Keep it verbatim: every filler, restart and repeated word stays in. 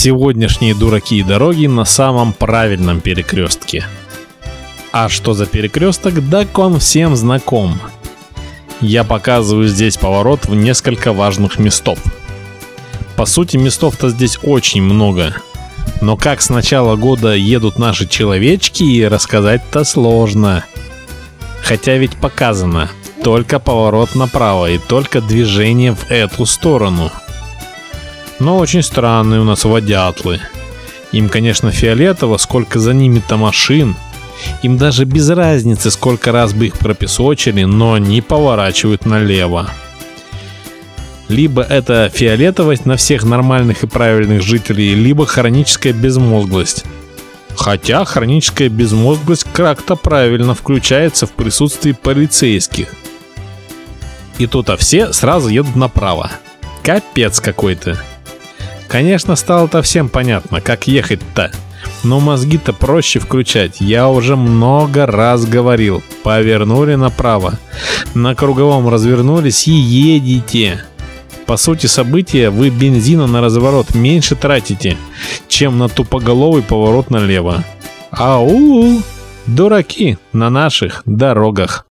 Сегодняшние дураки и дороги на самом правильном перекрестке. А что за перекресток, так он всем знаком. Я показываю здесь поворот в несколько важных местов. По сути, местов-то здесь очень много. Но как с начала года едут наши человечки, рассказать-то сложно. Хотя ведь показано только поворот направо и только движение в эту сторону. Но очень странные у нас водятлы. Им, конечно, фиолетово, сколько за ними-то машин. Им даже без разницы, сколько раз бы их пропесочили, но они поворачивают налево. Либо это фиолетовость на всех нормальных и правильных жителей, либо хроническая безмозглость. Хотя хроническая безмозглость как-то правильно включается в присутствии полицейских. И тут-то все сразу едут направо. Капец какой-то. Конечно, стало-то всем понятно, как ехать-то. Но мозги-то проще включать. Я уже много раз говорил. Повернули направо. На круговом развернулись и едете. По сути события, вы бензина на разворот меньше тратите, чем на тупоголовый поворот налево. Ау! Дураки на наших дорогах.